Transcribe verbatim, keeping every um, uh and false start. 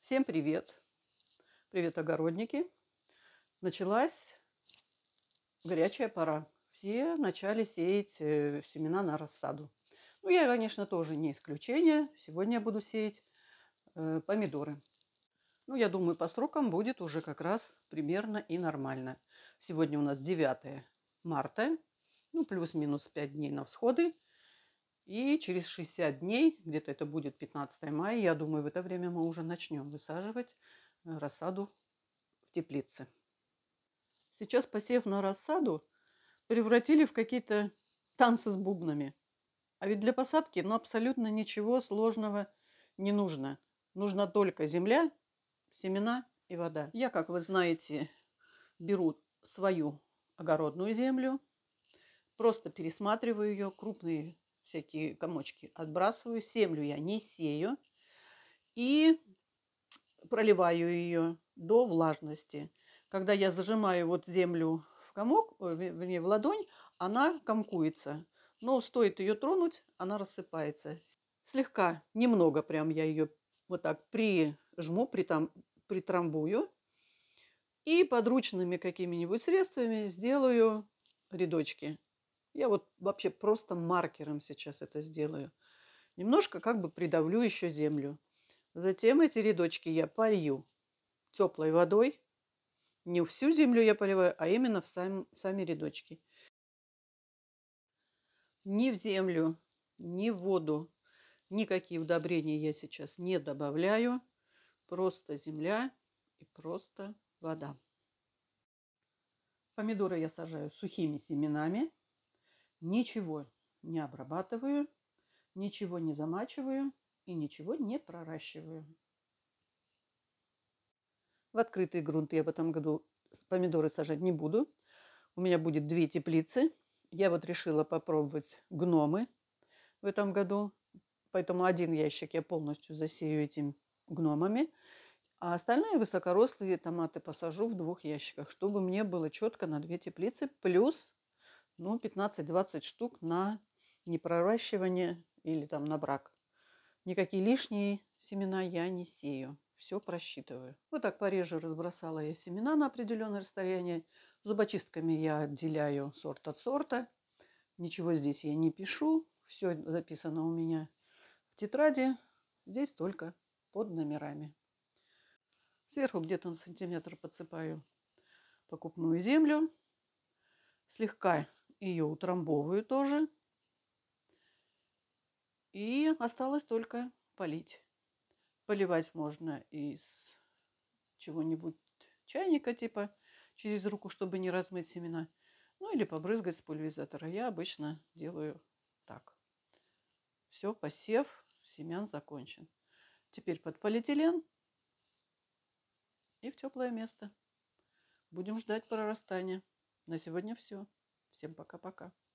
Всем привет! Привет, огородники! Началась горячая пора. Все начали сеять э, семена на рассаду. Ну, я, конечно, тоже не исключение. Сегодня я буду сеять э, помидоры. Ну, я думаю, по срокам будет уже как раз примерно и нормально. Сегодня у нас девятое марта, ну, плюс-минус пять дней на всходы. И через шестьдесят дней, где-то это будет пятнадцатое мая, я думаю, в это время мы уже начнем высаживать э, рассаду в теплице. Сейчас посев на рассаду превратили в какие-то танцы с бубнами. А ведь для посадки ну, абсолютно ничего сложного не нужно. Нужна только земля, семена и вода. Я, как вы знаете, беру свою огородную землю, просто пересматриваю ее, крупные всякие комочки отбрасываю. Землю я не сею и проливаю ее до влажности. Когда я зажимаю вот землю в комок, вернее в ладонь, она комкуется. Но стоит ее тронуть, она рассыпается. Слегка, немного прям я ее вот так прижму, притам, притрамбую. И подручными какими-нибудь средствами сделаю рядочки. Я вот вообще просто маркером сейчас это сделаю. Немножко как бы придавлю еще землю. Затем эти рядочки я полью теплой водой. Не всю землю я поливаю, а именно в сам, сами рядочки. Ни в землю, ни в воду, никакие удобрения я сейчас не добавляю. Просто земля и просто вода. Помидоры я сажаю сухими семенами. Ничего не обрабатываю, ничего не замачиваю и ничего не проращиваю. В открытый грунт я в этом году помидоры сажать не буду. У меня будет две теплицы. Я вот решила попробовать гномы в этом году. Поэтому один ящик я полностью засею этими гномами. А остальные высокорослые томаты посажу в двух ящиках, чтобы мне было четко на две теплицы. Плюс ну, пятнадцать-двадцать штук на непроращивание или там на брак. Никакие лишние семена я не сею. Все просчитываю. Вот так пореже разбросала я семена на определенное расстояние. Зубочистками я отделяю сорт от сорта. Ничего здесь я не пишу. Все записано у меня в тетради. Здесь только под номерами. Сверху где-то на сантиметр подсыпаю покупную землю. Слегка ее утрамбовываю тоже. И осталось только полить. Поливать можно из чего-нибудь чайника, типа через руку, чтобы не размыть семена. Ну или побрызгать с пульверизатора. Я обычно делаю так. Все, посев семян закончен. Теперь под полиэтилен и в теплое место. Будем ждать прорастания. На сегодня все. Всем пока-пока.